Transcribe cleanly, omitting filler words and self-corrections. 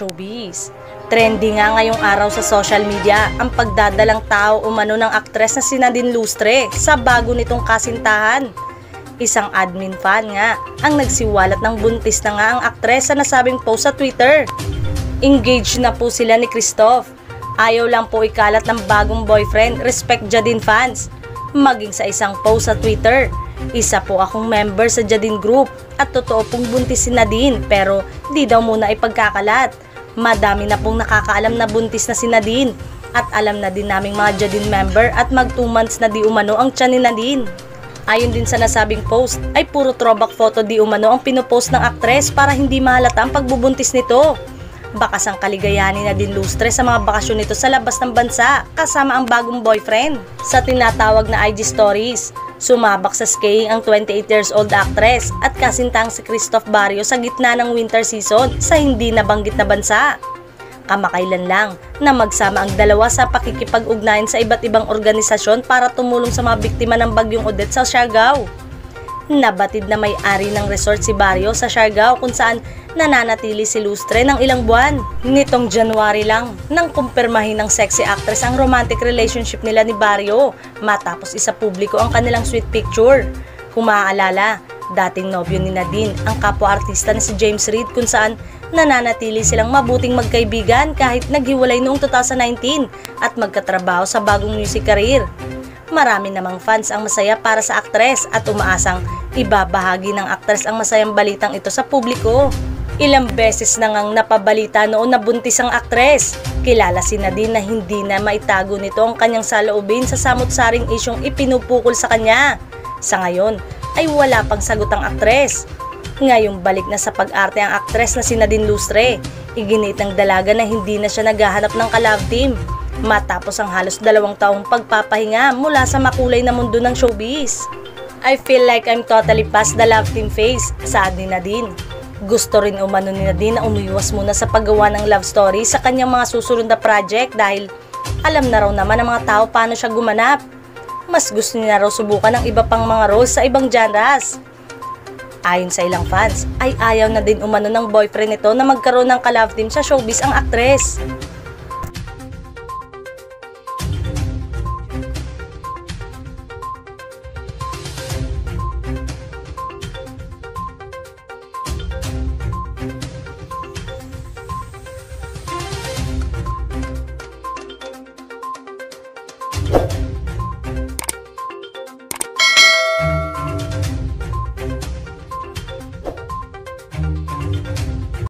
showbiz. Trending nga ngayong araw sa social media ang pagdadalang tao umano ng aktres na si Nadine Lustre sa bago nitong kasintahan. Isang admin fan nga ang nagsiwalat ng buntis na nga ang aktres sa nasabing post sa Twitter. Engaged na po sila ni Christoph. Ayaw lang po ikalat ng bagong boyfriend, respect Jadine fans. Maging sa isang post sa Twitter, isa po akong member sa Jadine Group at totoo pong buntis si Nadine pero di daw muna ipagkakalat. Madami na pong nakakaalam na buntis na si Nadine at alam na din naming mga Jadine member at mag 2 months na di umano ang tiyan ni Nadine. Ayon din sa nasabing post ay puro throwback photo di umano ang pinopost ng aktres para hindi mahalata ang pagbubuntis nito. Bakas ang kaligayahan ni Nadine Lustre sa mga bakasyon nito sa labas ng bansa kasama ang bagong boyfriend. Sa tinatawag na IG stories, sumabak sa skiing ang 28 years old actress at kasintang si Christoph Barrio sa gitna ng winter season sa hindi nabanggit na bansa. Kamakailan lang na magsama ang dalawa sa pakikipag-ugnayan sa iba't ibang organisasyon para tumulong sa mga biktima ng bagyong Odette sa Siargao. Nabatid na may-ari ng resort si Barrio sa Siargao kung saan nananatili si Lustre ng ilang buwan. Nitong January lang nang kumpirmahin ng sexy actress ang romantic relationship nila ni Barrio matapos isa publiko ang kanilang sweet picture. Kung maaalala, dating nobyo ni Nadine ang kapwa-artista na si James Reid kung saan nananatili silang mabuting magkaibigan kahit naghiwalay noong 2019 at magkatrabaho sa bagong music career. Marami namang fans ang masaya para sa aktres at umaasang ibabahagi ng aktres ang masayang balitang ito sa publiko. Ilang beses na ngang napabalita noon na buntis ang aktres. Kilala si Nadine na hindi na maitago nito ang kanyang saloobin sa samut-saring isyong ipinupukol sa kanya. Sa ngayon ay wala pang sagot ang aktres. Ngayong balik na sa pag-arte ang aktres na si Nadine Lustre, iginit ng dalaga na hindi na siya naghahanap ng ka-love team matapos ang halos 2 taong pagpapahinga mula sa makulay na mundo ng showbiz. I feel like I'm totally past the love team phase, saad ni Nadine. Gusto rin umano ni Nadine na umiwas muna sa paggawa ng love story sa kanyang mga susunod na project dahil alam na raw naman ng mga tao paano siya gumanap. Mas gusto niya raw subukan ng iba pang mga roles sa ibang genres. Ayon sa ilang fans, ay ayaw na din umano ng boyfriend nito na magkaroon ng ka-love team sa showbiz ang aktres.